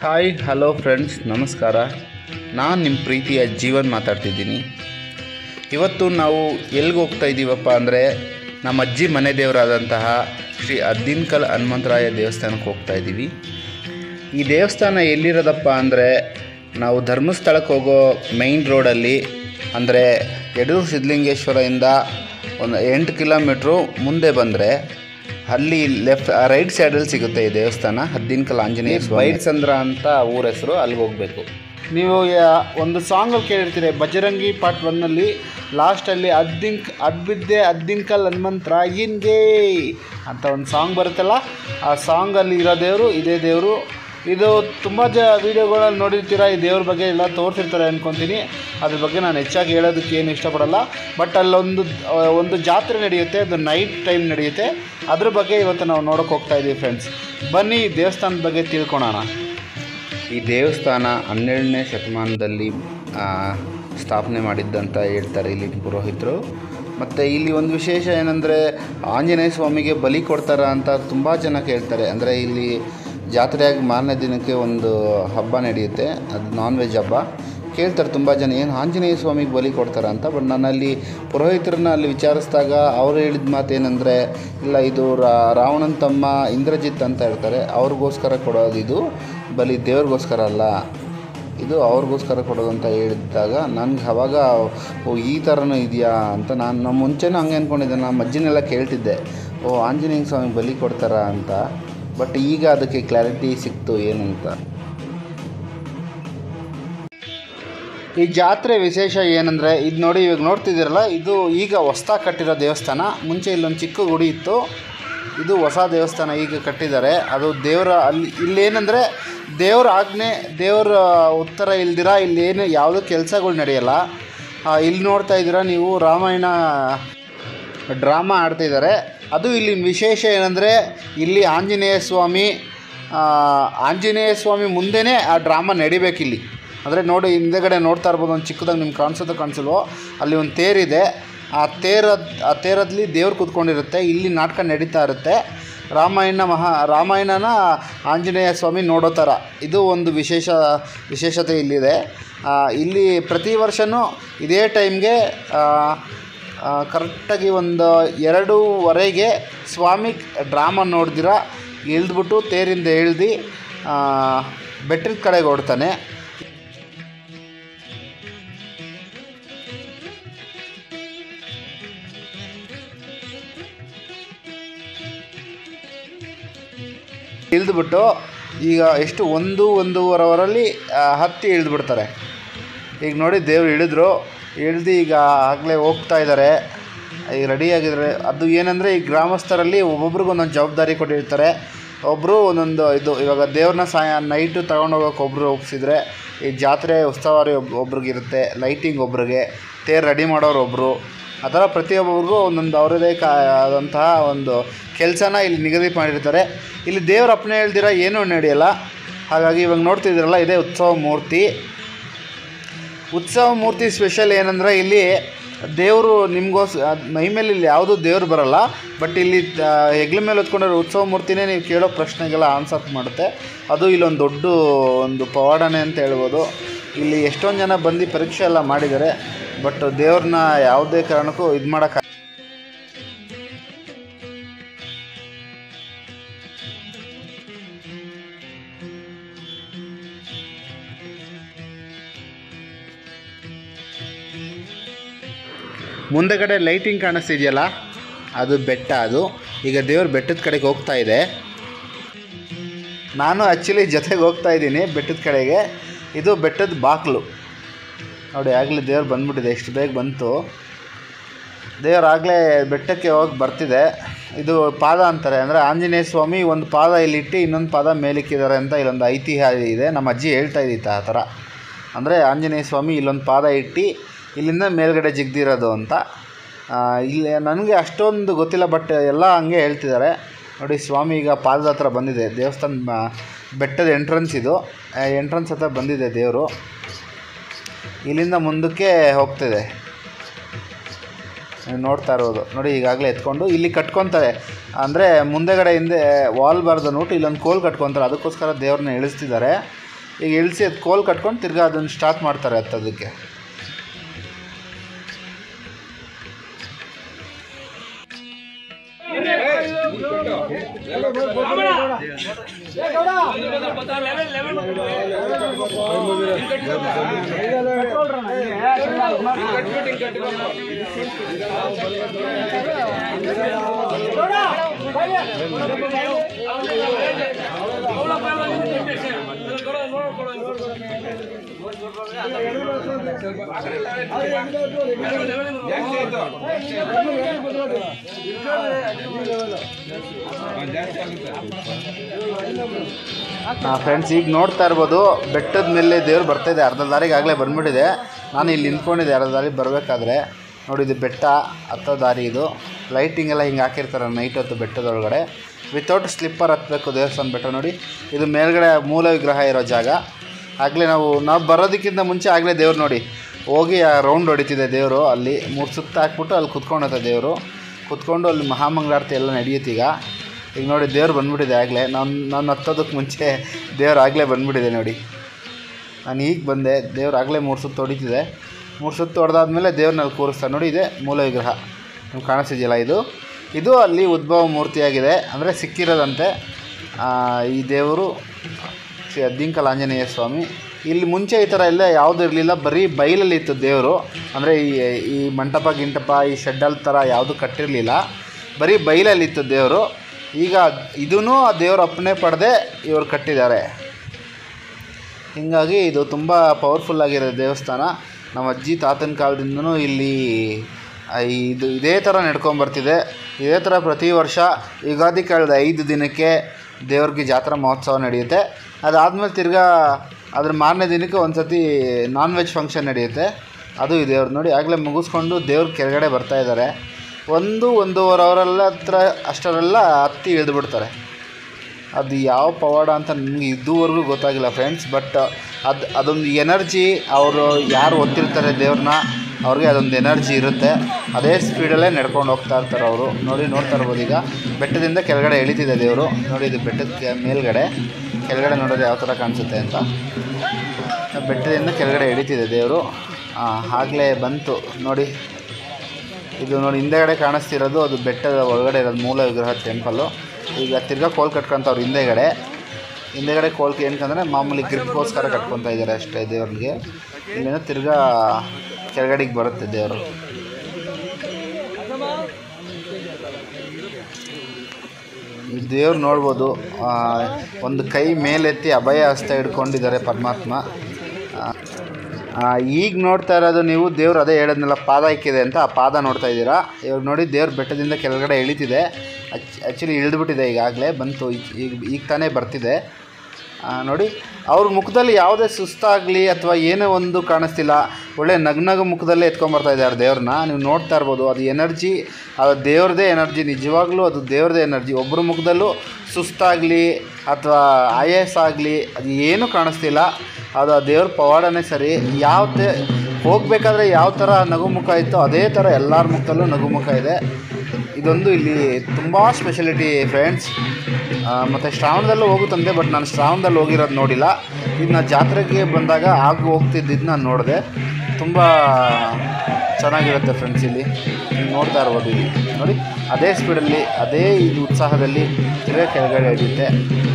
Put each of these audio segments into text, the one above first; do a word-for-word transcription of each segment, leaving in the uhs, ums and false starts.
Hi hello friends, ನಮಸ್ಕಾರ. ನಾನು ನಿಮ್ಮ ಪ್ರೀತಿಯ ಜೀವನ್ ಮಾತಾಡ್ತಿದ್ದೀನಿ. ಇವತ್ತು ನಾವು ಎಲ್ಲಿಗೆ ಹೋಗ್ತಾ ಇದ್ದೀವಪ್ಪ ಅಂದರೆ ನಮ್ಮ ಅಜ್ಜಿ ಮನೆ ದೇವರಾದಂತಹ ಶ್ರೀ ಹದ್ದಿನಕಲ್ ಹನುಮಂತರಾಯ ದೇವಸ್ಥಾನಕ್ಕೆ ಹೋಗ್ತಾ ಇದ್ದೀವಿ. ಈ ದೇವಸ್ಥಾನ ಎಲ್ಲಿರೋದಪ್ಪ ಅಂದರೆ ನಾವು ಧರ್ಮಸ್ಥಳಕ್ಕೆ ಹೋಗೋ ಮೈನ್ ರೋಡಲ್ಲಿ, ಅಂದರೆ ಯಡೂರು ಸಿದ್ಧಲಿಂಗೇಶ್ವರದಿಂದ ಒಂದು ಎಂಟು ಕಿಲೋಮೀಟ್ರು ಮುಂದೆ ಬಂದರೆ ಅಲ್ಲಿ ಲೆಫ್ಟ್ ರೈಟ್ ಸೈಡಲ್ಲಿ ಸಿಗುತ್ತೆ ಈ ದೇವಸ್ಥಾನ. ಹದ್ದಿನಕಲ್ ಆಂಜನೇಯ ಸ್ವಾಮಿ ಬೈಟ್ಸಂದ್ರ ಅಂತ ಊರ ಹೆಸರು. ಅಲ್ಲಿಗೆ ಹೋಗಬೇಕು. ನೀವು ಒಂದು ಸಾಂಗಲ್ಲಿ ಕೇಳಿರ್ತೀರಿ, ಬಜರಂಗಿ ಪಾರ್ಟ್ ಒನ್ನಲ್ಲಿ ಲಾಸ್ಟಲ್ಲಿ ಹದ್ದಿನ್ಕ್ ಅದ್ಬಿದ್ದೆ ಹದ್ದಿನಕಲ್ ಹನುಮಂತರಾಯನ್ಗೆ ಅಂತ ಒಂದು ಸಾಂಗ್ ಬರುತ್ತಲ್ಲ, ಆ ಸಾಂಗಲ್ಲಿ ಇರೋ ದೇವರು ಇದೇ ದೇವರು. ಇದು ತುಂಬ ಜ ವೀಡಿಯೋಗಳಲ್ಲಿ ನೋಡಿರ್ತೀರ, ಈ ದೇವ್ರ ಬಗ್ಗೆ ಎಲ್ಲ ತೋರಿಸಿರ್ತಾರೆ ಅಂದ್ಕೊತೀನಿ. ಅದ್ರ ಬಗ್ಗೆ ನಾನು ಹೆಚ್ಚಾಗಿ ಹೇಳೋದಕ್ಕೆ ಏನು ಇಷ್ಟಪಡಲ್ಲ. ಬಟ್ ಅಲ್ಲೊಂದು ಒಂದು ಜಾತ್ರೆ ನಡೆಯುತ್ತೆ, ಅದು ನೈಟ್ ಟೈಮ್ ನಡೆಯುತ್ತೆ. ಅದ್ರ ಬಗ್ಗೆ ಇವತ್ತು ನಾವು ನೋಡೋಕೆ ಹೋಗ್ತಾ ಇದ್ದೀವಿ ಫ್ರೆಂಡ್ಸ್. ಬನ್ನಿ ದೇವಸ್ಥಾನದ ಬಗ್ಗೆ ತಿಳ್ಕೊಳೋಣ. ಈ ದೇವಸ್ಥಾನ ಹನ್ನೆರಡನೇ ಶತಮಾನದಲ್ಲಿ ಸ್ಥಾಪನೆ ಮಾಡಿದ್ದಂತ ಹೇಳ್ತಾರೆ ಇಲ್ಲಿ ಪುರೋಹಿತರು. ಮತ್ತು ಇಲ್ಲಿ ಒಂದು ವಿಶೇಷ ಏನಂದರೆ ಆಂಜನೇಯ ಸ್ವಾಮಿಗೆ ಬಲಿ ಕೊಡ್ತಾರ ಅಂತ ತುಂಬ ಜನ ಕೇಳ್ತಾರೆ. ಅಂದರೆ ಇಲ್ಲಿ ಜಾತ್ರೆಯಾಗಿ ಮಾರನೇ ದಿನಕ್ಕೆ ಒಂದು ಹಬ್ಬ ನಡೆಯುತ್ತೆ, ಅದು ನಾನ್ ವೆಜ್ ಹಬ್ಬ. ಕೇಳ್ತಾರೆ ತುಂಬ ಜನ, ಏನು ಆಂಜನೇಯ ಸ್ವಾಮಿಗೆ ಬಲಿ ಕೊಡ್ತಾರೆ ಅಂತ. ಬಟ್ ನಾನಲ್ಲಿ ಪುರೋಹಿತರನ್ನ ಅಲ್ಲಿ ವಿಚಾರಿಸಿದಾಗ ಅವರು ಹೇಳಿದ ಮಾತೇನೆಂದರೆ, ಇಲ್ಲ ಇದು ರಾವಣನ ತಮ್ಮ ಇಂದ್ರಜಿತ್ ಅಂತ ಹೇಳ್ತಾರೆ, ಅವ್ರಿಗೋಸ್ಕರ ಕೊಡೋದು ಇದು ಬಲಿ, ದೇವ್ರಿಗೋಸ್ಕರ ಅಲ್ಲ, ಇದು ಅವ್ರಿಗೋಸ್ಕರ ಕೊಡೋದು ಅಂತ ಹೇಳಿದಾಗ ನನಗೆ ಅವಾಗ ಓ ಈ ಥರನೂ ಇದೆಯಾ ಅಂತ ನಾನು ನಮ್ಮ ಮುಂಚೆನೂ ಹಂಗೆ ಅಂದ್ಕೊಂಡಿದ್ದೆ. ನಮ್ಮ ಅಜ್ಜಿನೆಲ್ಲ ಕೇಳ್ತಿದ್ದೆ, ಓ ಆಂಜನೇಯ ಸ್ವಾಮಿಗೆ ಬಲಿ ಕೊಡ್ತಾರ ಅಂತ. ಬಟ್ ಈಗ ಅದಕ್ಕೆ ಕ್ಲಾರಿಟಿ ಸಿಕ್ತು ಏನಂತ. ಈ ಜಾತ್ರೆ ವಿಶೇಷ ಏನಂದರೆ, ಇದು ನೋಡಿ ಇವಾಗ ನೋಡ್ತಿದ್ದೀರಲ್ಲ, ಇದು ಈಗ ಹೊಸ್ದಾಗಿ ಕಟ್ಟಿರೋ ದೇವಸ್ಥಾನ. ಮುಂಚೆ ಇಲ್ಲೊಂದು ಚಿಕ್ಕ ಗುಡಿ ಇತ್ತು, ಇದು ಹೊಸ ದೇವಸ್ಥಾನ ಈಗ ಕಟ್ಟಿದ್ದಾರೆ. ಅದು ದೇವರ ಅಲ್ಲಿ ಇಲ್ಲೇನೆಂದರೆ ದೇವ್ರ ಆಜ್ಞೆ, ದೇವರ ಉತ್ತರ ಇಲ್ದಿರ ಇಲ್ಲೇನು ಯಾವುದೋ ಕೆಲಸಗಳು ನಡೆಯಲ್ಲ. ಇಲ್ಲಿ ನೋಡ್ತಾ ಇದ್ದೀರಾ ನೀವು, ರಾಮಾಯಣ ಡ್ರಾಮಾ ಆಡ್ತಿದ್ದಾರೆ. ಅದು ಇಲ್ಲಿ ವಿಶೇಷ ಏನಂದರೆ, ಇಲ್ಲಿ ಆಂಜನೇಯ ಸ್ವಾಮಿ ಆಂಜನೇಯ ಸ್ವಾಮಿ ಮುಂದೆನೇ ಆ ಡ್ರಾಮಾ ನಡಿಬೇಕಿಲ್ಲಿ. ಅಂದರೆ ನೋಡಿ ಹಿಂದೆಗಡೆ ನೋಡ್ತಾ ಇರ್ಬೋದು, ಒಂದು ಚಿಕ್ಕದಾಗಿ ನಿಮ್ಗೆ ಕಾಣಿಸೋದು ಕಾಣಿಸಲ್ವೋ, ಅಲ್ಲಿ ಒಂದು ತೇರಿದೆ. ಆ ತೇರ ಆ ತೇರಲ್ಲಿ ದೇವ್ರು ಕೂತ್ಕೊಂಡಿರುತ್ತೆ. ಇಲ್ಲಿ ನಾಟಕ ನಡೀತಾ ಇರುತ್ತೆ. ರಾಮಾಯಣ ಮಹಾ ರಾಮಾಯಣನ ಆಂಜನೇಯ ಸ್ವಾಮಿ ನೋಡೋ ಥರ ಇದು ಒಂದು ವಿಶೇಷ ವಿಶೇಷತೆ ಇಲ್ಲಿದೆ. ಇಲ್ಲಿ ಪ್ರತಿ ವರ್ಷವೂ ಇದೇ ಟೈಮ್ಗೆ ಕರೆಕ್ಟಾಗಿ ಒಂದು ಎರಡೂವರೆಗೆ ಸ್ವಾಮಿ ಡ್ರಾಮಾ ನೋಡ್ದಿರ ಇಳಿದ್ಬಿಟ್ಟು ತೇರಿಂದ ಇಳ್ದು ಬೆಟ್ಟದ ಕಡೆಗೆ ಹೊಡ್ತಾನೆ. ಇಳಿದ್ಬಿಟ್ಟು ಈಗ ಎಷ್ಟು ಒಂದು ಒಂದೂವರೆ ಅವರಲ್ಲಿ ಹತ್ತಿ ಇಳಿದ್ಬಿಡ್ತಾರೆ. ಈಗ ನೋಡಿ ದೇವ್ರು ಇಳಿದ್ರು, ಇಳಿದು ಈಗ ಆಗಲೇ ಹೋಗ್ತಾ ಇದ್ದಾರೆ, ಈಗ ರೆಡಿಯಾಗಿದ್ದಾರೆ. ಅದು ಏನಂದರೆ ಈ ಗ್ರಾಮಸ್ಥರಲ್ಲಿ ಒಬ್ಬೊಬ್ರಿಗೆ ಒಂದೊಂದು ಜವಾಬ್ದಾರಿ ಕೊಟ್ಟಿರ್ತಾರೆ. ಒಬ್ಬರು ಒಂದೊಂದು ಇದು, ಇವಾಗ ದೇವ್ರನ್ನ ಸಾಯ ನೈಟು ತಗೊಂಡೋಗೋಕೆ ಒಬ್ಬರು ಒಪ್ಪಿಸಿದ್ರೆ, ಈ ಜಾತ್ರೆ ಉತ್ಸವಾರಿ ಒಬ್ಬ ಒಬ್ರಿಗಿರುತ್ತೆ, ಲೈಟಿಂಗ್ ಒಬ್ರಿಗೆ, ತೇರು ರೆಡಿ ಮಾಡೋರು ಒಬ್ಬರು, ಆ ಥರ ಪ್ರತಿಯೊಬ್ಬರಿಗೂ ಒಂದೊಂದು ಅವರದೇ ಕಾ ಆದಂತಹ ಒಂದು ಕೆಲಸನ ಇಲ್ಲಿ ನಿಗದಿ ಮಾಡಿರ್ತಾರೆ. ಇಲ್ಲಿ ದೇವ್ರ ಅಪ್ಪಣೆ ಹೇಳ್ದಿರ ಏನೂ ನಡೆಯಲ್ಲ. ಹಾಗಾಗಿ ಇವಾಗ ನೋಡ್ತಿದ್ದೀರಲ್ಲ, ಇದೇ ಉತ್ಸವ ಮೂರ್ತಿ. ಉತ್ಸವ ಮೂರ್ತಿ ಸ್ಪೆಷಲ್ ಏನಂದರೆ, ಇಲ್ಲಿ ದೇವರು ನಿಮಗೋಸ್ ಮೈ ಮೇಲೆ ಇಲ್ಲಿ ಯಾವುದೂ ದೇವ್ರು ಬರೋಲ್ಲ. ಬಟ್ ಇಲ್ಲಿ ಹೆಗ್ಲ ಮೇಲೆ ಹೊತ್ಕೊಂಡಿರೋ ಉತ್ಸವ ಮೂರ್ತಿನೇ ನೀವು ಕೇಳೋ ಪ್ರಶ್ನೆಗೆಲ್ಲ ಆನ್ಸರ್ ಮಾಡುತ್ತೆ. ಅದು ಇಲ್ಲೊಂದು ದೊಡ್ಡ ಒಂದು ಪವಾಡನೆ ಅಂತ ಹೇಳ್ಬೋದು. ಇಲ್ಲಿ ಎಷ್ಟೊಂದು ಜನ ಬಂದು ಪರೀಕ್ಷೆ ಎಲ್ಲ ಮಾಡಿದ್ದಾರೆ. ಬಟ್ ದೇವ್ರನ್ನ ಯಾವುದೇ ಕಾರಣಕ್ಕೂ ಇದು ಮಾಡೋಕ್ಕೆ ಮುಂದೆಗಡೆ ಲೈಟಿಂಗ್ ಕಾಣಿಸ್ತಿದೆಯಲ್ಲ, ಅದು ಬೆಟ್ಟ. ಅದು ಈಗ ದೇವ್ರ ಬೆಟ್ಟದ ಕಡೆಗೆ ಹೋಗ್ತಾ ಇದೆ. ನಾನು ಆ್ಯಕ್ಚುಲಿ ಜೊತೆಗೆ ಹೋಗ್ತಾ ಇದ್ದೀನಿ ಬೆಟ್ಟದ ಕಡೆಗೆ. ಇದು ಬೆಟ್ಟದ ಬಾಗಿಲು ನೋಡಿ, ಆಗಲೇ ದೇವ್ರು ಬಂದ್ಬಿಟ್ಟಿದೆ, ಎಷ್ಟು ಬೇಗ ಬಂತು ದೇವ್ರು. ಆಗಲೇ ಬೆಟ್ಟಕ್ಕೆ ಹೋಗಿ ಬರ್ತಿದೆ. ಇದು ಪಾದ ಅಂತಾರೆ, ಅಂದರೆ ಆಂಜನೇಯ ಸ್ವಾಮಿ ಒಂದು ಪಾದ ಇಲ್ಲಿಟ್ಟು ಇನ್ನೊಂದು ಪಾದ ಮೇಲಿಕ್ಕಿದ್ದಾರೆ ಅಂತ ಇಲ್ಲೊಂದು ಐತಿಹ್ಯ ಇದೆ. ನಮ್ಮ ಅಜ್ಜಿ ಹೇಳ್ತಾ ಇದ್ದಿತ್ತು ಆ ಥರ. ಅಂದರೆ ಆಂಜನೇಯ ಸ್ವಾಮಿ ಇಲ್ಲೊಂದು ಪಾದ ಇಟ್ಟು ಇಲ್ಲಿಂದ ಮೇಲ್ಗಡೆ ಜಿಗ್ದಿರೋದು ಅಂತ. ಇಲ್ಲಿ ನನಗೆ ಅಷ್ಟೊಂದು ಗೊತ್ತಿಲ್ಲ, ಬಟ್ ಎಲ್ಲ ಹಂಗೆ ಹೇಳ್ತಿದ್ದಾರೆ. ನೋಡಿ ಸ್ವಾಮಿ ಈಗ ಪಾದದ ಹತ್ರ ಬಂದಿದೆ. ದೇವಸ್ಥಾನ ಬೆಟ್ಟದ ಎಂಟ್ರೆನ್ಸ್ ಇದು, ಎಂಟ್ರೆನ್ಸ್ ಹತ್ರ ಬಂದಿದೆ ದೇವರು. ಇಲ್ಲಿಂದ ಮುಂದಕ್ಕೆ ಹೋಗ್ತಿದೆ, ನೋಡ್ತಾ ಇರೋದು ನೋಡಿ. ಈಗಾಗಲೇ ಎತ್ಕೊಂಡು ಇಲ್ಲಿ ಕಟ್ಕೊತಾರೆ, ಅಂದರೆ ಮುಂದೆಗಡೆ ಹಿಂದೆ ವಾಲ್ ಬಾರ್ದು ನೋಟು ಇಲ್ಲೊಂದು ಕೋಲ್ ಕಟ್ಕೊತಾರೆ, ಅದಕ್ಕೋಸ್ಕರ ದೇವ್ರನ್ನ ಇಳಿಸ್ತಿದ್ದಾರೆ. ಈಗ ಇಳಿಸಿ ಅದು ಕೋಲ್ ಕಟ್ಕೊಂಡು ತಿರ್ಗಾ ಅದನ್ನು ಸ್ಟಾರ್ಟ್ ಮಾಡ್ತಾರೆ ಹತ್ತೋದಕ್ಕೆ. ಫ್ರೆಂಡ್ಸ್, ಈಗ ನೋಡ್ತಾ ಇರ್ಬೋದು ಬೆಟ್ಟದ ಮೇಲೆ ದೇವ್ರು ಬರ್ತಾಯಿದೆ. ಅರ್ಧ ದಾರಿಗೆ ಆಗಲೇ ಬಂದ್ಬಿಟ್ಟಿದೆ. ನಾನು ಇಲ್ಲಿ ನಿಂತ್ಕೊಂಡಿದ್ದೆ ಅರ್ಧ ದಾರಿ ಬರಬೇಕಾದ್ರೆ. ನೋಡಿದ್ದು ಬೆಟ್ಟ ಹತ್ತೋ ದಾರಿ. ಇದು ಲೈಟಿಂಗ್ ಎಲ್ಲ ಹಿಂಗೆ ಹಾಕಿರ್ತಾರೆ ನೈಟ್ ಹೊತ್ತು ಬೆಟ್ಟದೊಳಗಡೆ. ವಿತೌಟ್ ಸ್ಲಿಪ್ಪರ್ ಹತ್ತಬೇಕು ದೇವಸ್ಥಾನ ಬೆಟ್ಟ. ನೋಡಿ, ಇದು ಮೇಲ್ಗಡೆ ಮೂಲ ವಿಗ್ರಹ ಇರೋ ಜಾಗ. ಆಗಲೇ ನಾವು ನಾವು ಬರೋದಕ್ಕಿಂತ ಮುಂಚೆ ಆಗಲೇ ದೇವ್ರು ನೋಡಿ ಹೋಗಿ ರೌಂಡ್ ಹೊಡಿತಿದೆ ದೇವರು. ಅಲ್ಲಿ ಮೂರು ಸುತ್ತ ಹಾಕ್ಬಿಟ್ಟು ಅಲ್ಲಿ ಕುತ್ಕೊಂಡೈತೆ ದೇವರು. ಕುತ್ಕೊಂಡು ಅಲ್ಲಿ ಮಹಾಮಂಗಳಾರತಿ ಎಲ್ಲ ನಡೆಯುತ್ತೆ. ಈಗ ಈಗ ನೋಡಿ ದೇವ್ರು ಬಂದುಬಿಟ್ಟಿದೆ ಆಗಲೇ. ನಾನು ನಾನು ಹತ್ತೋದಕ್ಕೆ ಮುಂಚೆ ದೇವ್ರು ಆಗಲೇ ಬಂದುಬಿಟ್ಟಿದೆ. ನೋಡಿ, ನಾನು ಈಗ ಬಂದೆ. ದೇವ್ರು ಆಗಲೇ ಮೂರು ಸುತ್ತು ಹೊಡಿತಿದೆ. ಮೂರು ಸುತ್ತು ಹೊಡೆದಾದ್ಮೇಲೆ ದೇವ್ರನ್ನಲ್ಲಿ ಕೂರಿಸ್ತಾರೆ. ನೋಡಿ, ಇದೆ ಮೂಲ ವಿಗ್ರಹ. ನಿಮ್ಗೆ ಕಾಣಿಸ್ತಿದೆಯಲ್ಲ, ಇದು ಇದು ಅಲ್ಲಿ ಉದ್ಭವ ಮೂರ್ತಿಯಾಗಿದೆ. ಅಂದರೆ ಸಿಕ್ಕಿರೋದಂತೆ ಈ ದೇವರು ಶ್ರೀ ಹದ್ದಿಂಕಲ್ ಆಂಜನೇಯ ಸ್ವಾಮಿ. ಇಲ್ಲಿ ಮುಂಚೆ ಈ ಥರ ಎಲ್ಲ ಯಾವುದೂ ಇರಲಿಲ್ಲ, ಬರೀ ಬೈಲಲ್ಲಿ ಇತ್ತು ದೇವರು. ಅಂದರೆ ಈ ಈ ಮಂಟಪ ಗಿಂಟಪ ಈ ಶೆಡ್ಡಲ್ ಥರ ಯಾವುದೂ ಕಟ್ಟಿರಲಿಲ್ಲ, ಬರೀ ಬೈಲಲ್ಲಿತ್ತು ದೇವರು. ಈಗ ಇದೂ ಆ ದೇವ್ರ ಅಪ್ಪಣೆ ಪಡೆದೇ ಇವರು ಕಟ್ಟಿದ್ದಾರೆ. ಹೀಗಾಗಿ ಇದು ತುಂಬ ಪವರ್ಫುಲ್ಲಾಗಿರೋ ದೇವಸ್ಥಾನ. ನಮ್ಮ ಅಜ್ಜಿ ತಾತನ ಕಾಲದಿಂದನೂ ಇಲ್ಲಿ ಇದು ಇದೇ ಥರ ನಡ್ಕೊಂಬರ್ತಿದೆ. ಇದೇ ಥರ ಪ್ರತಿ ವರ್ಷ ಯುಗಾದಿ ಕಳೆದ ಐದು ದಿನಕ್ಕೆ ದೇವ್ರಿಗೆ ಜಾತ್ರಾ ಮಹೋತ್ಸವ ನಡೆಯುತ್ತೆ. ಅದಾದಮೇಲೆ ತಿರ್ಗಾ ಅದ್ರ ಮಾರನೇ ದಿನಕ್ಕೆ ಒಂದು ಸತಿ ನಾನ್ ವೆಜ್ ಫಂಕ್ಷನ್ ನಡೆಯುತ್ತೆ. ಅದು ಈ ದೇವ್ರು ನೋಡಿ ಆಗಲೇ ಮುಗಿಸ್ಕೊಂಡು ದೇವ್ರ ಕೆಳಗಡೆ ಬರ್ತಾಯಿದ್ದಾರೆ. ಒಂದು ಒಂದೂವರೆ ಅವರೆಲ್ಲ ಹತ್ರ ಅಷ್ಟರೆಲ್ಲ ಹತ್ತಿ ಇಳಿದು ಬಿಡ್ತಾರೆ. ಅದು ಯಾವ ಪವಾಡ ಅಂತ ನನಗೆ ಇದುವರೆಗೂ ಗೊತ್ತಾಗಿಲ್ಲ ಫ್ರೆಂಡ್ಸ್. ಬಟ್ ಅದು ಅದೊಂದು ಎನರ್ಜಿ. ಅವರು ಯಾರು ಒತ್ತಿರ್ತಾರೆ ದೇವ್ರನ್ನ, ಅವ್ರಿಗೆ ಅದೊಂದು ಎನರ್ಜಿ ಇರುತ್ತೆ. ಅದೇ ಸ್ಪೀಡಲ್ಲೇ ನಡ್ಕೊಂಡು ಹೋಗ್ತಾ ಇರ್ತಾರೆ ಅವರು. ನೋಡಿ, ನೋಡ್ತಾ ಇರ್ಬೋದು ಈಗ ಬೆಟ್ಟದಿಂದ ಕೆಳಗಡೆ ಇಳಿತಿದೆ ದೇವರು. ನೋಡಿ, ಇದು ಬೆಟ್ಟದ ಮೇಲ್ಗಡೆ ಕೆಳಗಡೆ ನೋಡೋದು ಯಾವ ಥರ ಕಾಣಿಸುತ್ತೆ ಅಂತ. ಬೆಟ್ಟದಿಂದ ಕೆಳಗಡೆ ಇಳಿತಿದೆ ದೇವರು. ಆಗಲೇ ಬಂತು ನೋಡಿ. ಇದು ನೋಡಿ ಹಿಂದೆಗಡೆ ಕಾಣಿಸ್ತಿರೋದು ಅದು ಬೆಟ್ಟದ ಒಳಗಡೆ ಇರೋದು ಮೂಲ ವಿಗ್ರಹ ಟೆಂಪಲ್ಲು. ಈಗ ತಿರ್ಗಾ ಕೋಲ್ ಕಟ್ಕೊತವ್ರು ಹಿಂದೆಗಡೆ. ಹಿಂದೆಗಡೆ ಕೋಲ್ಕೆ ಏನಕ್ಕಂದರೆ ಮಾಮೂಲಿ ಗ್ರಿಪ್ಗೋಸ್ಕರ ಕಟ್ಕೊತಾ ಇದ್ದಾರೆ ಅಷ್ಟೇ ದೇವ್ರಿಗೆ. ಇಲ್ಲಿಂದ ತಿರ್ಗಾ ಕೆಳಗಡೆಗೆ ಬರುತ್ತೆ ದೇವರು. ಈ ದೇವ್ರು ನೋಡ್ಬೋದು, ಒಂದು ಕೈ ಮೇಲೆತ್ತಿ ಅಭಯ ಹಸ್ತ ಹಿಡ್ಕೊಂಡಿದ್ದಾರೆ ಪರಮಾತ್ಮ. ಈಗ ನೋಡ್ತಾ ಇರೋದು ನೀವು ದೇವ್ರು ಅದೇ ಹೇಳೋದ್ನೆಲ್ಲ ಪಾದ ಇಕ್ಕಿದೆ ಅಂತ, ಆ ಪಾದ ನೋಡ್ತಾ ಇದ್ದೀರಾ. ಇವಾಗ ನೋಡಿ ದೇವ್ರ ಬೆಟ್ಟದಿಂದ ಕೆಳಗಡೆ ಇಳಿತಿದೆ. ಆ್ಯಕ್ಚುಲಿ ಇಳಿದ್ಬಿಟ್ಟಿದೆ ಈಗಾಗಲೇ ಬಂತು. ಈಗ ಈಗ ತಾನೇ ಬರ್ತಿದೆ ನೋಡಿ. ಅವ್ರ ಮುಖದಲ್ಲಿ ಯಾವುದೇ ಸುಸ್ತಾಗಲಿ ಅಥವಾ ಏನೋ ಒಂದು ಕಾಣಿಸ್ತಿಲ್ಲ. ಒಳ್ಳೆ ನಗ್ನಗು ಮುಖದಲ್ಲೇ ಎತ್ಕೊಂಬರ್ತಾ ಇದ್ದಾರೆ ದೇವ್ರನ್ನ. ನೀವು ನೋಡ್ತಾ ಇರ್ಬೋದು. ಅದು ಎನರ್ಜಿ, ಅದು ದೇವ್ರದೇ ಎನರ್ಜಿ. ನಿಜವಾಗ್ಲೂ ಅದು ದೇವ್ರದೇ ಎನರ್ಜಿ. ಒಬ್ಬರ ಮುಖದಲ್ಲೂ ಸುಸ್ತಾಗಲಿ ಅಥವಾ ಆಯಾಸ ಆಗಲಿ ಅದು ಏನೂ ಕಾಣಿಸ್ತಿಲ್ಲ. ಅದು ಆ ದೇವ್ರ ಪವಾಡನೇ ಸರಿ. ಯಾವ ತೆ ಹೋಗಬೇಕಾದ್ರೆ ಯಾವ ಥರ ನಗುಮುಖ ಇತ್ತೋ ಅದೇ ಥರ ಎಲ್ಲರ ಮುಖದಲ್ಲೂ ನಗುಮುಖ ಇದೆ. ಇದೊಂದು ಇಲ್ಲಿ ತುಂಬ ಸ್ಪೆಷಾಲಿಟಿ ಫ್ರೆಂಡ್ಸ್. ಮತ್ತು ಶ್ರಾವಣದಲ್ಲೂ ಹೋಗುತ್ತಂತೆ, ಬಟ್ ನಾನು ಶ್ರಾವಣದಲ್ಲಿ ಹೋಗಿರೋದು ನೋಡಿಲ್ಲ. ಇದನ್ನ ಜಾತ್ರೆಗೆ ಬಂದಾಗ ಆಗ ಹೋಗ್ತಿದ್ದಿದ್ದು ನಾನು ನೋಡಿದೆ. ತುಂಬ ಚೆನ್ನಾಗಿರುತ್ತೆ ಫ್ರೆಂಡ್ಸ್. ಇಲ್ಲಿ ನೋಡ್ತಾ ಇರ್ಬೋದು. ಇಲ್ಲಿ ನೋಡಿ ಅದೇ ಸ್ಪೀಡಲ್ಲಿ ಅದೇ ಇದು ಉತ್ಸಾಹದಲ್ಲಿ ತಿರ್ಗಾ ಕೆಳಗಡೆ ಹಿಡಿಯುತ್ತೆ.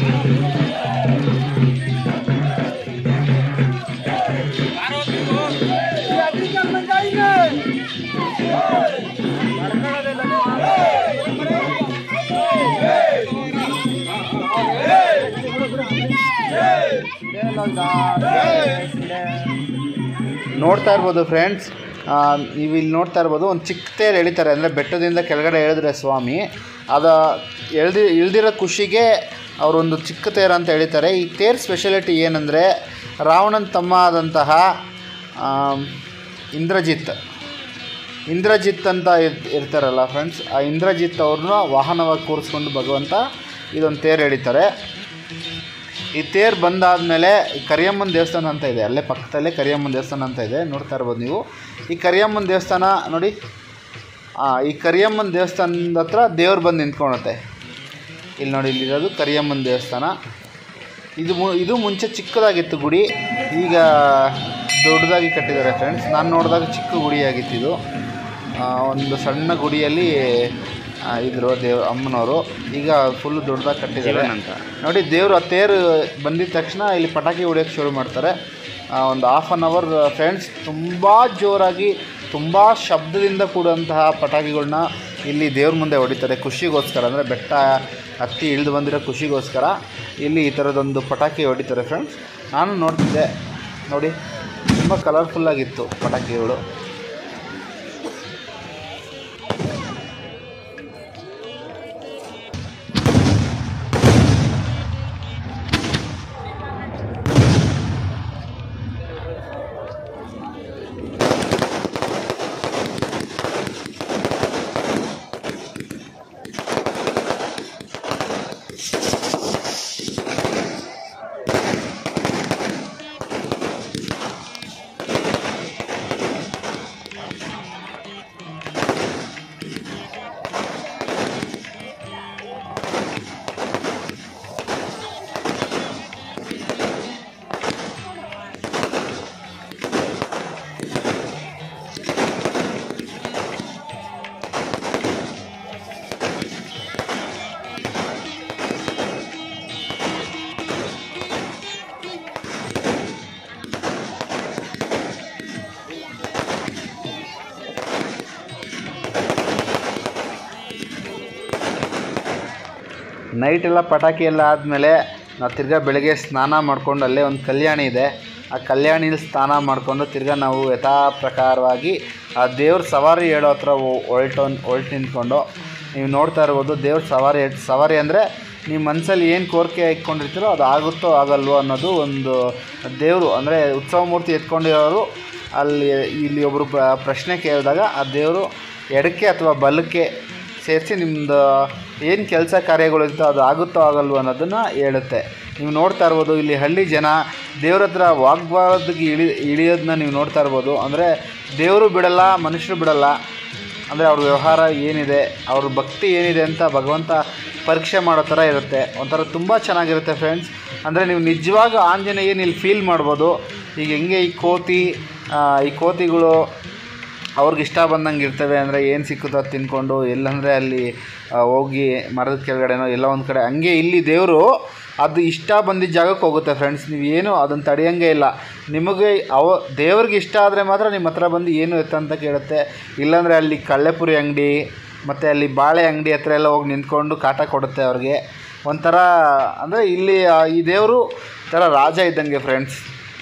ನೋಡ್ತಾ ಇರ್ಬೋದು ಫ್ರೆಂಡ್ಸ್. ನೀವು ಇಲ್ಲಿ ನೋಡ್ತಾ ಇರ್ಬೋದು ಒಂದು ಚಿಕ್ಕ ತೇರು ಎಳಿತಾರೆ. ಅಂದರೆ ಬೆಟ್ಟದಿಂದ ಕೆಳಗಡೆ ಎಳೆದ್ರೆ ಸ್ವಾಮಿ ಅದು ಎಳ್ದು ಇಳ್ದಿರೋ ಖುಷಿಗೆ ಅವರೊಂದು ಚಿಕ್ಕ ತೇರು ಅಂತ ಎಳಿತಾರೆ. ಈ ತೇರು ಸ್ಪೆಷಾಲಿಟಿ ಏನಂದರೆ ರಾವಣನ ತಮ್ಮ ಆದಂತಹ ಇಂದ್ರಜಿತ್ ಇಂದ್ರಜಿತ್ ಅಂತ ಇರ್ತಾರಲ್ಲ ಫ್ರೆಂಡ್ಸ್, ಆ ಇಂದ್ರಜಿತ್ ಅವ್ರನ್ನ ವಾಹನವಾಗಿ ಕೂರಿಸ್ಕೊಂಡು ಭಗವಂತ ಇದೊಂದು ತೇರು ಎಳಿತಾರೆ. ಈ ತೇರು ಬಂದಾದಮೇಲೆ ಈ ಕರಿಯಮ್ಮನ ದೇವಸ್ಥಾನ ಅಂತ ಇದೆ, ಅಲ್ಲೇ ಪಕ್ಕದಲ್ಲೇ ಕರಿಯಮ್ಮನ ದೇವಸ್ಥಾನ ಅಂತ ಇದೆ, ನೋಡ್ತಾ ಇರ್ಬೋದು ನೀವು. ಈ ಕರಿಯಮ್ಮನ ದೇವಸ್ಥಾನ ನೋಡಿ, ಈ ಕರಿಯಮ್ಮನ ದೇವಸ್ಥಾನದ ಹತ್ರ ದೇವ್ರು ಬಂದು ನಿಂತ್ಕೊಳುತ್ತೆ. ಇಲ್ಲಿ ನೋಡಿ, ಇಲ್ಲಿರೋದು ಕರಿಯಮ್ಮನ ದೇವಸ್ಥಾನ. ಇದು ಮು ಇದು ಮುಂಚೆ ಚಿಕ್ಕದಾಗಿತ್ತು ಗುಡಿ, ಈಗ ದೊಡ್ಡದಾಗಿ ಕಟ್ಟಿದ್ದಾರೆ ಫ್ರೆಂಡ್ಸ್. ನಾನು ನೋಡಿದಾಗ ಚಿಕ್ಕ ಗುಡಿಯಾಗಿತ್ತು ಇದು. ಒಂದು ಸಣ್ಣ ಗುಡಿಯಲ್ಲಿ ಇದ್ರು ದೇವ್ ಅಮ್ಮನವರು, ಈಗ ಫುಲ್ ದೊಡ್ಡದಾಗಿ ಕಟ್ಟಿದ್ದಾರೆ ಅಂತ ನೋಡಿ. ದೇವರು ಆ ತೇರು ಬಂದಿದ ತಕ್ಷಣ ಇಲ್ಲಿ ಪಟಾಕಿ ಹೊಡಿಯೋಕ್ಕೆ ಶುರು ಮಾಡ್ತಾರೆ. ಒಂದು ಹಾಫ್ ಆನ್ ಅವರ್ ಫ್ರೆಂಡ್ಸ್ ತುಂಬ ಜೋರಾಗಿ ತುಂಬ ಶಬ್ದದಿಂದ ಕೂಡುವಂತಹ ಪಟಾಕಿಗಳನ್ನ ಇಲ್ಲಿ ದೇವ್ರ ಮುಂದೆ ಹೊಡಿತಾರೆ ಖುಷಿಗೋಸ್ಕರ. ಅಂದರೆ ಬೆಟ್ಟ ಹತ್ತಿ ಇಳಿದು ಬಂದಿರೋ ಖುಷಿಗೋಸ್ಕರ ಇಲ್ಲಿ ಈ ಥರದೊಂದು ಪಟಾಕಿ ಹೊಡಿತಾರೆ ಫ್ರೆಂಡ್ಸ್. ನಾನು ನೋಡ್ತಿದ್ದೆ ನೋಡಿ, ತುಂಬ ಕಲರ್ಫುಲ್ಲಾಗಿತ್ತು ಪಟಾಕಿಗಳು. ನೈಟೆಲ್ಲ ಪಟಾಕಿ ಎಲ್ಲ ಆದಮೇಲೆ ನಾವು ತಿರ್ಗಾ ಬೆಳಗ್ಗೆ ಸ್ನಾನ ಮಾಡಿಕೊಂಡು, ಅಲ್ಲೇ ಒಂದು ಕಲ್ಯಾಣಿ ಇದೆ, ಆ ಕಲ್ಯಾಣಿಲಿ ಸ್ನಾನ ಮಾಡಿಕೊಂಡು ತಿರ್ಗಾ ನಾವು ಯಥಾ ಪ್ರಕಾರವಾಗಿ ಆ ದೇವ್ರ ಸವಾರಿ ಹೇಳೋ ಹತ್ರ ಹೊಲ್ಟು ಹೊಲ್ಟು ನಿಂತ್ಕೊಂಡು ನೀವು ನೋಡ್ತಾ ಇರ್ಬೋದು. ದೇವ್ರ ಸವಾರಿ ಸವಾರಿ ಅಂದರೆ ನೀವು ಮನಸ್ಸಲ್ಲಿ ಏನು ಕೋರಿಕೆ ಇಟ್ಕೊಂಡಿರ್ತೀರೋ ಅದು ಆಗುತ್ತೋ ಆಗಲ್ವೋ ಅನ್ನೋದು ಒಂದು ದೇವರು. ಅಂದರೆ ಉತ್ಸವ ಮೂರ್ತಿ ಎತ್ಕೊಂಡಿರೋರು ಅಲ್ಲಿ ಇಲ್ಲಿ ಒಬ್ಬರು ಪ್ರಶ್ನೆ ಕೇಳಿದಾಗ ಆ ದೇವರು ಎಡಕ್ಕೆ ಅಥವಾ ಬಲಕ್ಕೆ ಸೇರಿಸಿ ನಿಮ್ಮದು ಏನು ಕೆಲಸ ಕಾರ್ಯಗಳಿರ್ತೋ ಅದು ಆಗುತ್ತೋ ಆಗಲ್ವೋ ಅನ್ನೋದನ್ನು ಹೇಳುತ್ತೆ. ನೀವು ನೋಡ್ತಾ ಇರ್ಬೋದು ಇಲ್ಲಿ ಹಳ್ಳಿ ಜನ ದೇವ್ರ ಹತ್ರ ವಾಗ್ವಾದಕ್ಕೆ ಇಳಿ ಇಳಿಯೋದನ್ನ ನೀವು ನೋಡ್ತಾ ಇರ್ಬೋದು. ಅಂದರೆ ದೇವರು ಬಿಡಲ್ಲ, ಮನುಷ್ಯರು ಬಿಡಲ್ಲ. ಅಂದರೆ ಅವ್ರ ವ್ಯವಹಾರ ಏನಿದೆ, ಅವ್ರ ಭಕ್ತಿ ಏನಿದೆ ಅಂತ ಭಗವಂತ ಪರೀಕ್ಷೆ ಮಾಡೋ ಥರ ಇರುತ್ತೆ. ಒಂಥರ ತುಂಬ ಚೆನ್ನಾಗಿರುತ್ತೆ ಫ್ರೆಂಡ್ಸ್. ಅಂದರೆ ನೀವು ನಿಜವಾಗ ಆಂಜನೇಯನ ಇಲ್ಲಿ ಫೀಲ್ ಮಾಡ್ಬೋದು. ಈಗ ಹೆಂಗೆ ಈ ಕೋತಿ ಈ ಕೋತಿಗಳು ಅವ್ರಿಗೆ ಇಷ್ಟ ಬಂದಂಗೆ ಇರ್ತವೆ. ಅಂದರೆ ಏನು ಸಿಕ್ಕುತ್ತೋ ಅದು ತಿನ್ಕೊಂಡು, ಎಲ್ಲಂದರೆ ಅಲ್ಲಿ ಹೋಗಿ ಮರದ ಕೆಳಗಡೆನೋ ಎಲ್ಲ ಒಂದು ಕಡೆ, ಹಂಗೆ ಇಲ್ಲಿ ದೇವರು ಅದು ಇಷ್ಟ ಬಂದಿದ್ದ ಜಾಗಕ್ಕೆ ಹೋಗುತ್ತೆ ಫ್ರೆಂಡ್ಸ್. ನೀವು ಏನು ಅದನ್ನು ತಡೆಯೋಂಗೆ ಇಲ್ಲ. ನಿಮಗೆ ಅವ ದೇವ್ರಿಗೆ ಇಷ್ಟ ಆದರೆ ಮಾತ್ರ ನಿಮ್ಮ ಹತ್ರ ಬಂದು ಏನು ಎತ್ತಂತ ಕೇಳುತ್ತೆ. ಇಲ್ಲಾಂದರೆ ಅಲ್ಲಿ ಕಳ್ಳೆಪುರಿ ಅಂಗಡಿ ಮತ್ತು ಅಲ್ಲಿ ಬಾಳೆ ಅಂಗಡಿ ಹತ್ರ ಎಲ್ಲ ಹೋಗಿ ನಿಂತ್ಕೊಂಡು ಕಾಟ ಕೊಡುತ್ತೆ ಅವ್ರಿಗೆ. ಒಂಥರ ಅಂದರೆ ಇಲ್ಲಿ ಈ ದೇವರು ಥರ ರಾಜ ಇದ್ದಂಗೆ ಫ್ರೆಂಡ್ಸ್,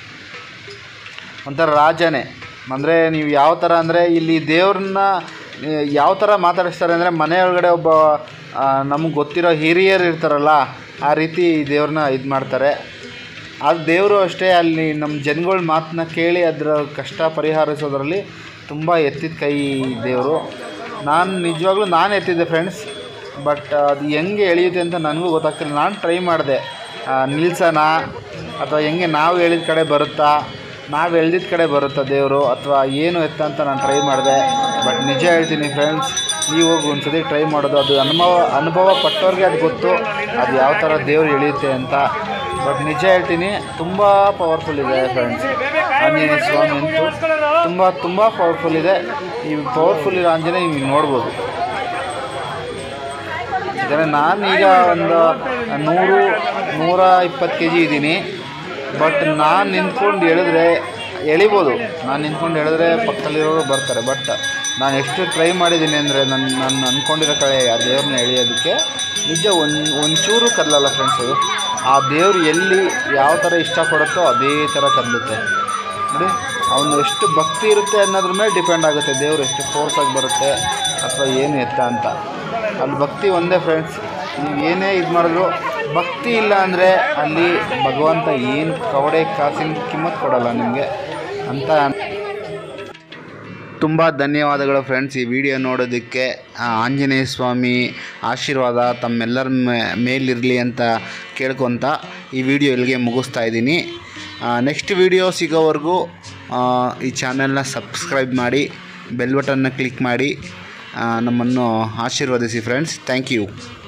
ಒಂಥರ ರಾಜನೇ. ಅಂದರೆ ನೀವು ಯಾವ ಥರ ಅಂದರೆ ಇಲ್ಲಿ ದೇವ್ರನ್ನ ಯಾವ ಥರ ಮಾತಾಡಿಸ್ತಾರೆ ಅಂದರೆ ಮನೆಯೊಳಗಡೆ ಒಬ್ಬ ನಮಗೆ ಗೊತ್ತಿರೋ ಹಿರಿಯರು ಇರ್ತಾರಲ್ಲ ಆ ರೀತಿ ದೇವ್ರನ್ನ ಇದು ಮಾಡ್ತಾರೆ. ಅದು ದೇವರು ಅಷ್ಟೇ ಅಲ್ಲಿ ನಮ್ಮ ಜನಗಳ ಮಾತನ್ನ ಕೇಳಿ ಅದರ ಕಷ್ಟ ಪರಿಹರಿಸೋದ್ರಲ್ಲಿ ತುಂಬ ಎತ್ತಿದ ಕೈ ದೇವರು. ನಾನು ನಿಜವಾಗ್ಲೂ ನಾನು ಎತ್ತಿದ್ದೆ ಫ್ರೆಂಡ್ಸ್, ಬಟ್ ಅದು ಹೆಂಗೆ ಎಳೆಯುತ್ತೆ ಅಂತ ನನಗೂ ಗೊತ್ತಾಗ್ತಿಲ್ಲ. ನಾನು ಟ್ರೈ ಮಾಡಿದೆ ನಿಲ್ಸೋಣ ಅಥವಾ ಹೆಂಗೆ ನಾವು ಹೇಳಿದ ಕಡೆ ಬರುತ್ತಾ, ನಾವು ಎಳ್ದಿದ್ದ ಕಡೆ ಬರುತ್ತಾ ದೇವರು ಅಥವಾ ಏನು ಎತ್ತ ಅಂತ ನಾನು ಟ್ರೈ ಮಾಡಿದೆ. ಬಟ್ ನಿಜ ಹೇಳ್ತೀನಿ ಫ್ರೆಂಡ್ಸ್, ನೀವು ಹೋಗಿ ಒಂದು ಸತಿ ಟ್ರೈ ಮಾಡೋದು, ಅದು ಅನುಭವ ಅನುಭವ ಪಟ್ಟವ್ರಿಗೆ ಅದು ಗೊತ್ತು ಅದು ಯಾವ ಥರ ದೇವ್ರು ಎಳೆಯುತ್ತೆ ಅಂತ. ಬಟ್ ನಿಜ ಹೇಳ್ತೀನಿ, ತುಂಬ ಪವರ್ಫುಲ್ ಇದೆ ಫ್ರೆಂಡ್ಸ್. ಆಂಜನೇಯ ಸ್ವಾಮಿ ಅಂತೂ ತುಂಬ ತುಂಬ ಪವರ್ಫುಲ್ ಇದೆ. ಈ ಪವರ್ಫುಲ್ ಇರೋ ಆಂಜನೇಯ ನೀವು ನೋಡ್ಬೋದು. ಯಾಕಂದರೆ ನಾನೀಗ ಒಂದು ನೂರು ನೂರ ಇಪ್ಪತ್ತು ಕೆ ಜಿ ಇದ್ದೀನಿ. ಬಟ್ ನಾನು ನಿಂತ್ಕೊಂಡು ಹೇಳಿದ್ರೆ ಎಳಿಬೋದು, ನಾನು ನಿಂತ್ಕೊಂಡು ಹೇಳಿದ್ರೆ ಪಕ್ಕದಲ್ಲಿರೋರು ಬರ್ತಾರೆ. ಬಟ್ ನಾನು ಎಷ್ಟು ಟ್ರೈ ಮಾಡಿದ್ದೀನಿ ಅಂದರೆ ನನ್ನ ನಾನು ಅಂದ್ಕೊಂಡಿರೋ ಕಡೆ ಆ ದೇವ್ರನ್ನ ಎಳೆಯೋದಕ್ಕೆ ನಿಜ ಒಂದು ಒಂಚೂರು ಕದಲಲ್ಲ ಫ್ರೆಂಡ್ಸ್. ಅದು ಆ ದೇವ್ರು ಎಲ್ಲಿ ಯಾವ ಥರ ಇಷ್ಟಪಡುತ್ತೋ ಅದೇ ಥರ ಕದಲುತ್ತೆ ನೋಡಿ. ಅವನು ಎಷ್ಟು ಭಕ್ತಿ ಇರುತ್ತೆ ಅನ್ನೋದ್ರ ಮೇಲೆ ಡಿಪೆಂಡ್ ಆಗುತ್ತೆ ದೇವರು ಎಷ್ಟು ಫೋರ್ಸಾಗಿ ಬರುತ್ತೆ ಅಥವಾ ಏನು ಎತ್ತ ಅಂತ. ಅಲ್ಲಿ ಭಕ್ತಿ ಒಂದೇ ಫ್ರೆಂಡ್ಸ್. ನೀವು ಏನೇ ಇದು ಮಾಡಿದ್ರು ಭಕ್ತಿ ಇಲ್ಲ ಅಂದರೆ ಅಲ್ಲಿ ಭಗವಂತ ಏನು ಕವಡೆ ಕಾಸಿನ ಕಿಮ್ಮತ್ತು ಕೊಡಲ್ಲ ನಿಮಗೆ ಅಂತ. ತುಂಬ ಧನ್ಯವಾದಗಳು ಫ್ರೆಂಡ್ಸ್ ಈ ವಿಡಿಯೋ ನೋಡೋದಕ್ಕೆ. ಆಂಜನೇಯ ಸ್ವಾಮಿ ಆಶೀರ್ವಾದ ತಮ್ಮೆಲ್ಲರ ಮೇಲಿರಲಿ ಅಂತ ಕೇಳ್ಕೊತ ಈ ವಿಡಿಯೋ ಇಲ್ಲಿಗೆ ಮುಗಿಸ್ತಾ ಇದ್ದೀನಿ. ನೆಕ್ಸ್ಟ್ ವಿಡಿಯೋ ಸಿಗೋವರೆಗೂ ಈ ಚಾನೆಲ್ನ ಸಬ್ಸ್ಕ್ರೈಬ್ ಮಾಡಿ, ಬೆಲ್ ಬಟನ್ನ ಕ್ಲಿಕ್ ಮಾಡಿ ನಮ್ಮನ್ನು ಆಶೀರ್ವದಿಸಿ ಫ್ರೆಂಡ್ಸ್. Thank you.